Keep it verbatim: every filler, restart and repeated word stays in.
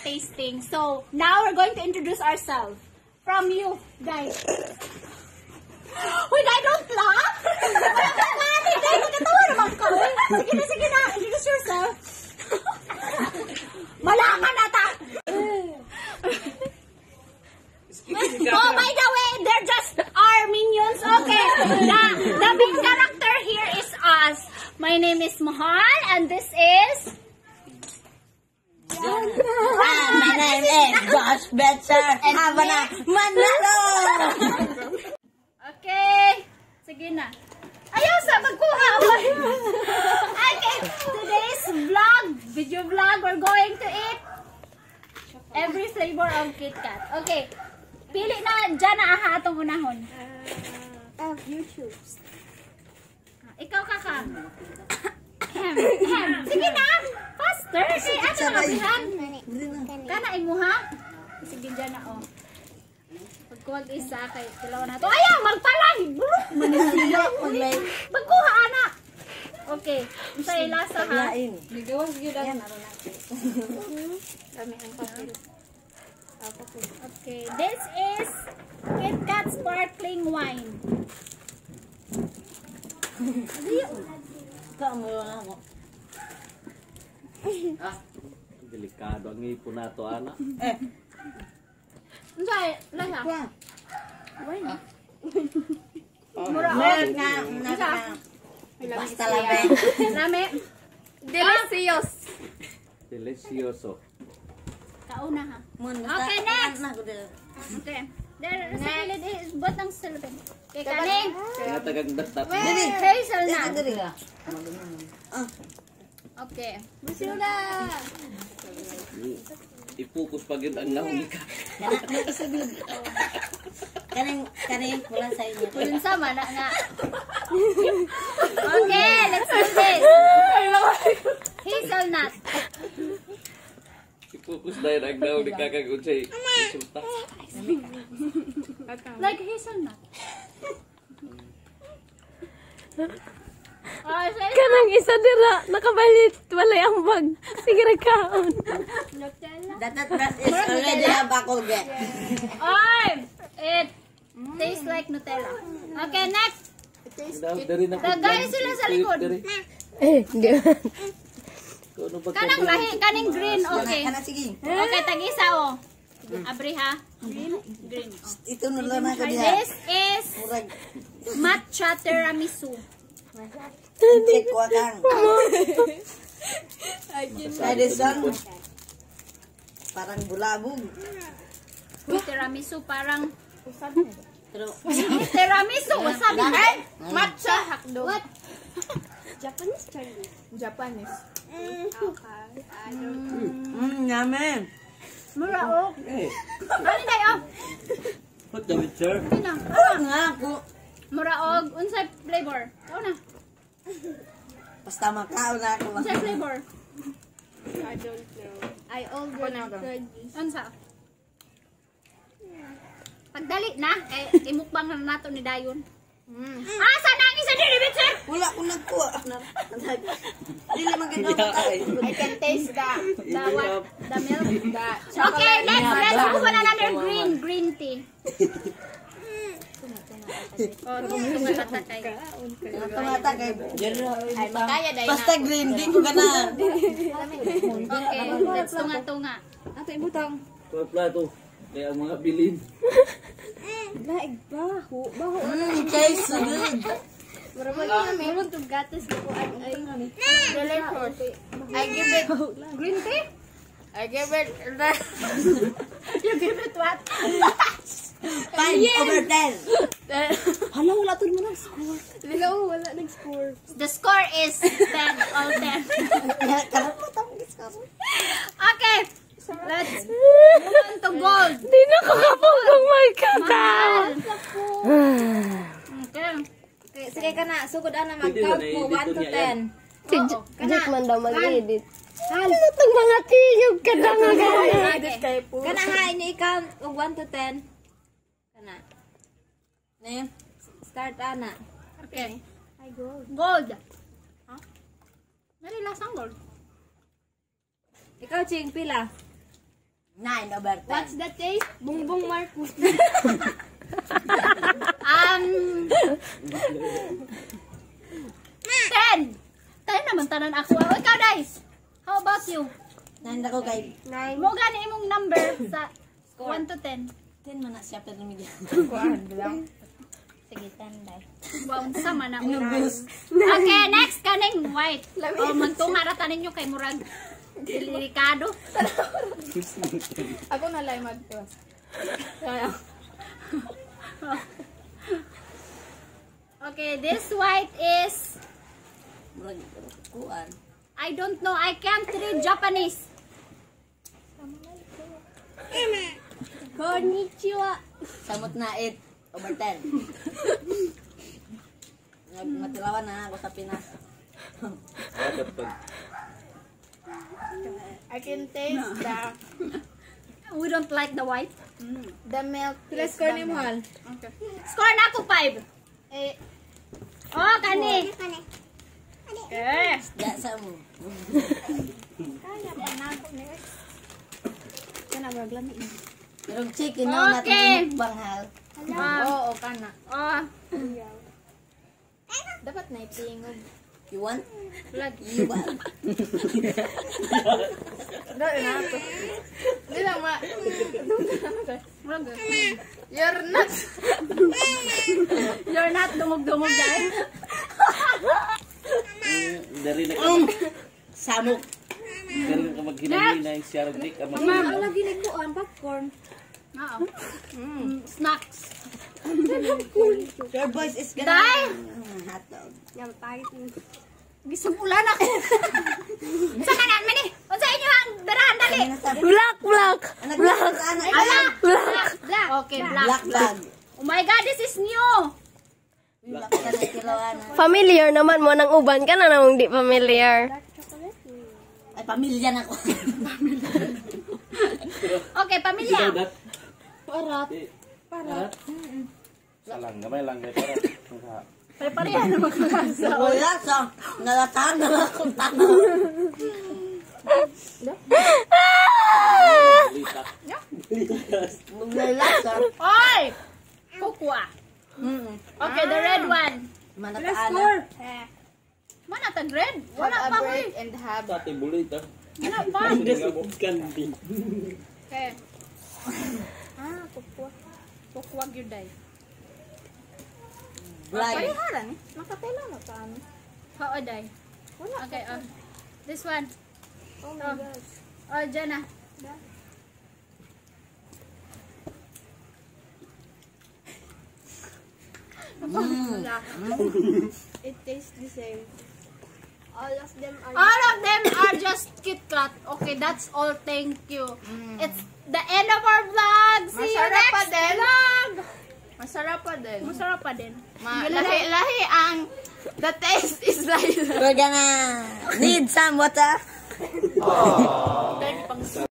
tasting. So, now we're going to introduce ourselves. From you, guys. Wait, I don't laugh! Hindi, magkatawa naman ka. Sige na, sige na. Introduce yourself. Malaka na ta! Oh, by the way, they're just our minions. Okay. The, the main character here is us. My name is Mahal, and this is... And my name is Josh Betcher. And Havana Manalo. Okay. Sige na. Ayaw sa magkuha. Okay. Today's vlog, video vlog, we're going to eat every flavor of KitKat. Okay. Pili na dyan na aha atong unahon. Uh, YouTube. Ikaw kaka. Sige na. Faster. Kaya ano na kapihan? Kana imuha? Sige dyan na oh. Pagkuwag isa kay tilawan na to. Ayaw! Magpalag! Manisiya. Pagkuha anak. Okay. Masay lasa ha. Ligawas yun ang Kami ang papel. Okay. This is KitKat sparkling wine. Kamulo na ako. Ah, delikado ang ipon na to, anak. Eh, Masay lasa. Wine. Mura meron nga. Nasa basta labi. Lami. Delicious. Delicioso. Kauna ha. Mun, Okay, next. Okay. Okay. There, sa gilid is buat ng silipin. Okay, kanin. Kaya tagang datap. Hazelnut. Ah, Okay. Busula. Ipukus pa yun ang nahuli ka. kaning kaning pula sa inyo. Kulun sama na nga. Okay, let's do this. Hazelnut. Ipukus na yun ang nahuli ka kag unsay resulta. Like hazelnut. Oh, Kanang isa dira nakabalit walay ang bag. Sige ra kaon. That that is already a bakol get. Oh, it tastes like Nutella. Okay, next. Dari na Tagay sila sa likod. Eh, di. Kanang lahi, kaning green, okay. Kana sige. Okay, tag-isa oh. Abri ha. Green. Green. Oh. Ito nulo na ko diha. This is Murag matcha tiramisu. check ko kang. Pwede son. Parang bulabog. Tiramisu parang Pero tiramisu, wasabi. Eh, Matcha hakdo. what? Japanese Chinese. Japanese. mm, yamen. Mura oh. Eh, Ano dayo? what the sir? Sino? Ah, nga ako. Mura og unsay flavor? Ano na? Basta makaon na ako. Unsay flavor? I don't know. I already tried this. Unsa? Pagdali na kay imukbang na nato ni Dayon. Ah, sana ang isa diri bitse. Wala ko nagkuha. Dili man gid ako. I can taste the The what? The milk. the Okay, next, let's move on another green, green tea. Oh, tunga kata kay. Tumata kay. Ay makaya dai Basta green di ko ganahan. Okay, let's tunga-tunga. Ato ibutang. Tuwa plato. Kaya ang mga bilin. Laig baho, baho. Mm, tastes so good. Meron na meron tug gatas ko ay ay delicious. I give it Green tea? I give it You give it what? Five over ten. Hala wala to mo nang score. Wala wala nag score. The score is ten, all ten. Karon mo tawag discuss. Okay, let's move on to gold. Di na ko kapugong may kakao. Okay. Okay, sige ka na. Sugod ana Pwede mag-count na, mo i-edit one ko to niya ten. Si Jack man daw mag-edit. Ano itong mga tiyog ka na nga gano'n? Kana nga, ini-count og one to ten. Kana. Name? Start ana. Okay. Gold. Huh? Nari lasang gold. Ikaw, Ching, pila? nine over ten. What's the taste? Bongbong Marcos. Um, ten. ten naman tanan ako. O, ikaw, guys. How about you? Nine ako kay Nine. Mo gani imong number sa one to ten. ten man na siya pero media. Sige, ten day. Wow, sama na. Inubos. Okay, next kaning white. O, magtunga rata ninyo kay Murag. Delikado. Ako na lang mag-toss. Okay, this white is, Murag kuan. I don't know, I can't read Japanese. Konnichiwa. Samot na eight over ten. Nag- Matilawan na ako sa Pinas. Dapat pag I can taste the We don't like the white. the milk. Let's score ni Mohal. Okay. Score na ako five. Eh, Oh, kani. Eh. Ya sa mo. kaya pa na ako next. Kana ba glami? Pero chicken na Okay. natin banghal. Ah, Oo, kana. oh, Dapat na itingog. You want? lag. You want? Dali na ako. Di lang ma. Lag. You're not. You're not dumog-dumog, guys. dari na ka Samok. dari na ka maghinay-hinay siya dik ang mag- Ang lagi ni kuan popcorn. Oo. Mm, snacks. Your voice is gonna... Day! Mm, hotdog. Yang pahit ni. Gisumulan ako. Sa kanan man eh. Unsa inyo ang darahan dali? Black, black. Anak black. Anak Ala. Black. Black. Okay, black. Black bag. Oh my God, this is new. Black ka na kilawan. Familiar naman mo ng uban ka na namang di familiar. Ay, pamilya na ko. Okay, Ikaw pamilya. dat. Parat. Eh, Parat. Salang gamay lang kay para. Pare-parehan na magkakasa. Wala sa nalatahan na lang akong tao. Lita. Maglala sa... Oy! Kukwa. Okay, the red one. Manataan na. Mana tag red? Have Wala a pa ko break eh. and have. Dati bulita. Wala pa. Kandi. Okay. Ah, kukwa. Kukwa gyud day. Blind. Pariharan eh. Nakatela na ka ano. How day? Wala. Okay, um, this one. Oh my gosh. Oh, dyan na. It tastes the same. All of them are. All of them are just Kit Kat. Okay, that's all. Thank you. It's the end of our vlog. See you Masarap pa next din. vlog. Masarap pa din. Masarap pa din. Ma lahi-lahi ang the taste is like We're gonna need some water.